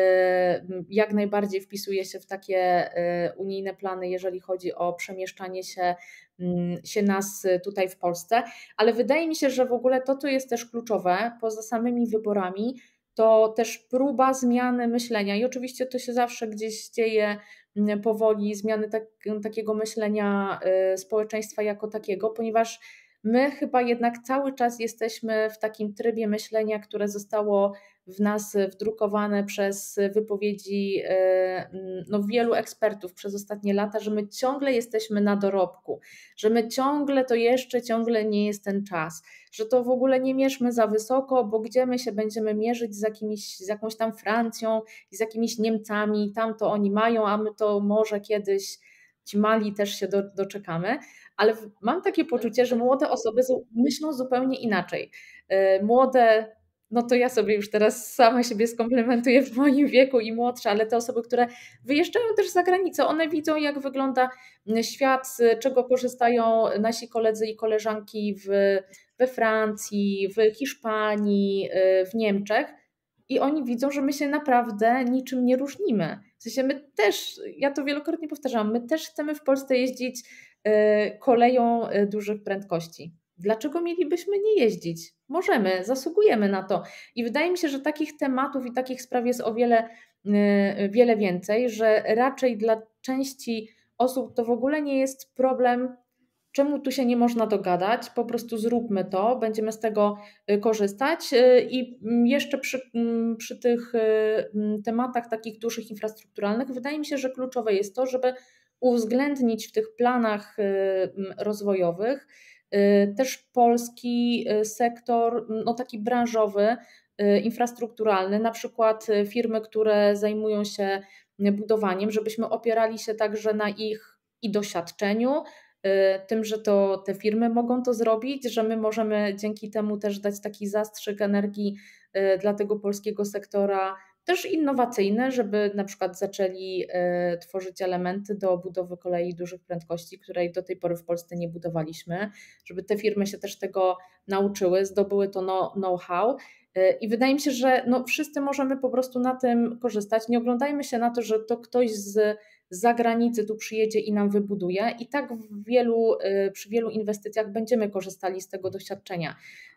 jak najbardziej wpisuje się w takie unijne plany, jeżeli chodzi o przemieszczanie się, się nas tutaj w Polsce, ale wydaje mi się, że w ogóle to, co jest też kluczowe, poza samymi wyborami, to też próba zmiany myślenia i oczywiście to się zawsze gdzieś dzieje powoli, zmiany tak, takiego myślenia społeczeństwa jako takiego, ponieważ my chyba jednak cały czas jesteśmy w takim trybie myślenia, które zostało w nas wdrukowane przez wypowiedzi no, wielu ekspertów przez ostatnie lata, że my ciągle jesteśmy na dorobku, że my ciągle to jeszcze, ciągle nie jest ten czas, że to w ogóle nie mierzmy za wysoko, bo gdzie my się będziemy mierzyć z, jakimiś, z jakąś tam Francją i z jakimiś Niemcami, tam to oni mają, a my to może kiedyś ci mali też się do, doczekamy, ale mam takie poczucie, że młode osoby myślą zupełnie inaczej. Młode, no to ja sobie już teraz sama siebie skomplementuję w moim wieku i młodsze, ale te osoby, które wyjeżdżają też za granicę, one widzą, jak wygląda świat, z czego korzystają nasi koledzy i koleżanki w, we Francji, w Hiszpanii, w Niemczech i oni widzą, że my się naprawdę niczym nie różnimy. W sensie my też, ja to wielokrotnie powtarzam, my też chcemy w Polsce jeździć koleją dużych prędkości. Dlaczego mielibyśmy nie jeździć? Możemy, zasługujemy na to. I wydaje mi się, że takich tematów i takich spraw jest o wiele, wiele więcej, że raczej dla części osób, to w ogóle nie jest problem, czemu tu się nie można dogadać, po prostu zróbmy to, będziemy z tego korzystać. I jeszcze przy, przy tych tematach takich dużych infrastrukturalnych wydaje mi się, że kluczowe jest to, żeby uwzględnić w tych planach rozwojowych też polski sektor, no taki branżowy, infrastrukturalny, na przykład firmy, które zajmują się budowaniem, żebyśmy opierali się także na ich i doświadczeniu, tym, że to te firmy mogą to zrobić, że my możemy dzięki temu też dać taki zastrzyk energii dla tego polskiego sektora, też innowacyjny, żeby na przykład zaczęli tworzyć elementy do budowy kolei dużych prędkości, której do tej pory w Polsce nie budowaliśmy, żeby te firmy się też tego nauczyły, zdobyły to know-how. I wydaje mi się, że no wszyscy możemy po prostu na tym korzystać. Nie oglądajmy się na to, że to ktoś z zagranicy tu przyjedzie i nam wybuduje. I tak w wielu, przy wielu inwestycjach będziemy korzystali z tego doświadczenia.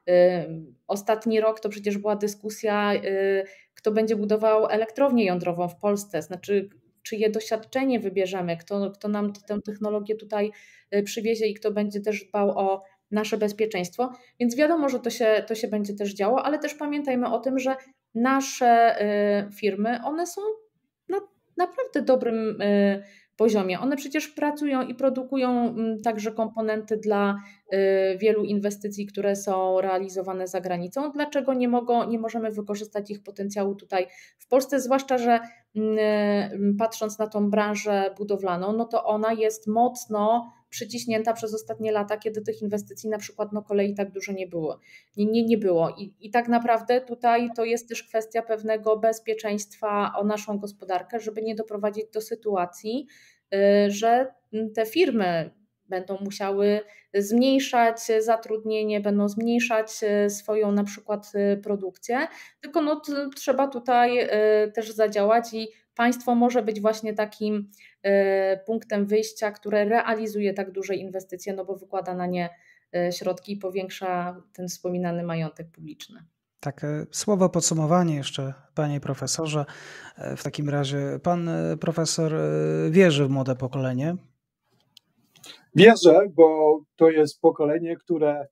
Ostatni rok to przecież była dyskusja, kto będzie budował elektrownię jądrową w Polsce, znaczy czyje doświadczenie wybierzemy, kto, kto nam tę technologię tutaj przywiezie i kto będzie też dbał o nasze bezpieczeństwo. Więc wiadomo, że to się, to się będzie też działo, ale też pamiętajmy o tym, że nasze firmy, one są na naprawdę dobrym poziomie. One przecież pracują i produkują także komponenty dla wielu inwestycji, które są realizowane za granicą. Dlaczego nie mogą, nie możemy wykorzystać ich potencjału tutaj w Polsce, zwłaszcza że patrząc na tą branżę budowlaną, no to ona jest mocno przyciśnięta przez ostatnie lata, kiedy tych inwestycji na przykład no kolei tak dużo nie było. Nie, nie, nie było. I, I tak naprawdę tutaj to jest też kwestia pewnego bezpieczeństwa o naszą gospodarkę, żeby nie doprowadzić do sytuacji, że te firmy będą musiały zmniejszać zatrudnienie, będą zmniejszać swoją na przykład produkcję, tylko no, trzeba tutaj też zadziałać i państwo może być właśnie takim punktem wyjścia, które realizuje tak duże inwestycje, no bo wykłada na nie środki i powiększa ten wspominany majątek publiczny. Takie słowo podsumowanie jeszcze, panie profesorze. W takim razie pan profesor wierzy w młode pokolenie? Wierzę, bo to jest pokolenie, które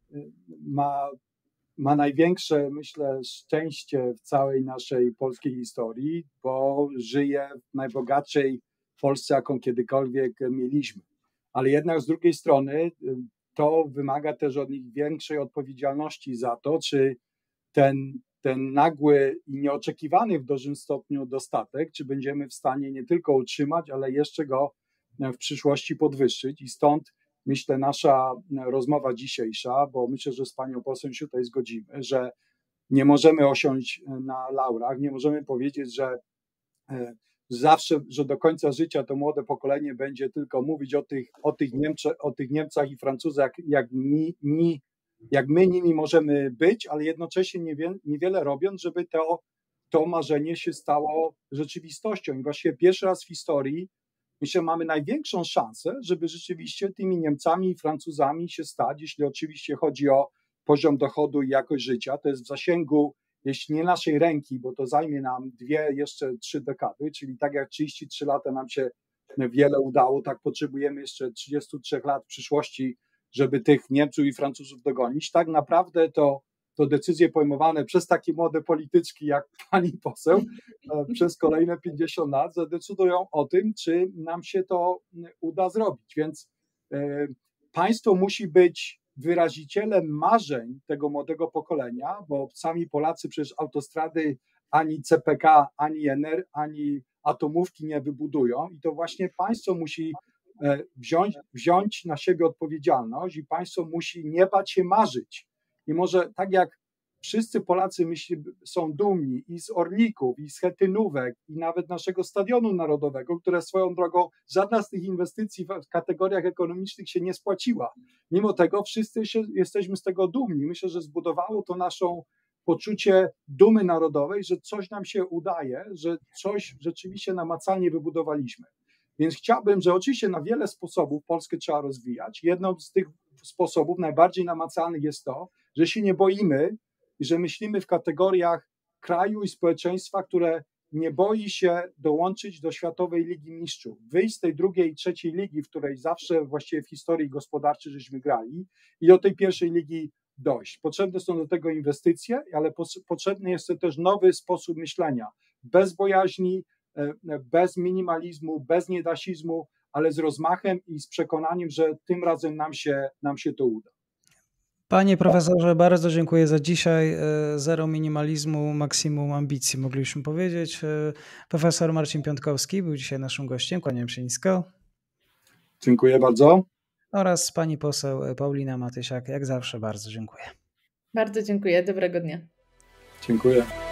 ma, ma największe, myślę, szczęście w całej naszej polskiej historii, bo żyje w najbogatszej Polsce, jaką kiedykolwiek mieliśmy. Ale jednak z drugiej strony to wymaga też od nich większej odpowiedzialności za to, czy ten, ten nagły i nieoczekiwany w dużym stopniu dostatek, czy będziemy w stanie nie tylko utrzymać, ale jeszcze go w przyszłości podwyższyć. I stąd myślę nasza rozmowa dzisiejsza, bo myślę, że z panią poseł się tutaj zgodzimy, że nie możemy osiąść na laurach, nie możemy powiedzieć, że zawsze, że do końca życia to młode pokolenie będzie tylko mówić o tych, o tych, Niemczech, o tych Niemcach i Francuzach, jak, ni, ni, jak my nimi możemy być, ale jednocześnie niewie, niewiele robiąc, żeby to, to marzenie się stało rzeczywistością. I właściwie pierwszy raz w historii myślę, mamy największą szansę, żeby rzeczywiście tymi Niemcami i Francuzami się stać, jeśli oczywiście chodzi o poziom dochodu i jakość życia. To jest w zasięgu, jeśli nie naszej ręki, bo to zajmie nam dwie, jeszcze trzy dekady, czyli tak jak trzydzieści trzy lata nam się wiele udało, tak potrzebujemy jeszcze trzydzieści trzy lat w przyszłości, żeby tych Niemców i Francuzów dogonić. Tak naprawdę to, to decyzje pojmowane przez takie młode polityczki jak pani poseł przez kolejne pięćdziesiąt lat zadecydują o tym, czy nam się to uda zrobić. Więc e, państwo musi być wyrazicielem marzeń tego młodego pokolenia, bo sami Polacy przecież autostrady ani C P K, ani N R, ani atomówki nie wybudują i to właśnie państwo musi wziąć, wziąć na siebie odpowiedzialność i państwo musi nie bać się marzyć. I może tak jak wszyscy Polacy myśli, są dumni i z Orlików, i z Chetynówek, i nawet naszego Stadionu Narodowego, które swoją drogą żadna z tych inwestycji w kategoriach ekonomicznych się nie spłaciła. Mimo tego wszyscy się, jesteśmy z tego dumni. Myślę, że zbudowało to naszą poczucie dumy narodowej, że coś nam się udaje, że coś rzeczywiście namacalnie wybudowaliśmy. Więc chciałbym, że oczywiście na wiele sposobów Polskę trzeba rozwijać. Jedną z tych sposobów najbardziej namacalnych jest to, że się nie boimy i że myślimy w kategoriach kraju i społeczeństwa, które nie boi się dołączyć do Światowej Ligi Mistrzów, wyjść z tej drugiej i trzeciej ligi, w której zawsze właściwie w historii gospodarczej żeśmy grali, i do tej pierwszej ligi dojść. Potrzebne są do tego inwestycje, ale potrzebny jest też nowy sposób myślenia, bez bojaźni, bez minimalizmu, bez niedasizmu, ale z rozmachem i z przekonaniem, że tym razem nam się, nam się to uda. Panie profesorze, bardzo dziękuję za dzisiaj. Zero minimalizmu, maksimum ambicji, moglibyśmy powiedzieć. Profesor Marcin Piątkowski był dzisiaj naszym gościem. Kłaniam się nisko. Dziękuję bardzo. Oraz pani poseł Paulina Matysiak. Jak zawsze bardzo dziękuję. Bardzo dziękuję. Dobrego dnia. Dziękuję.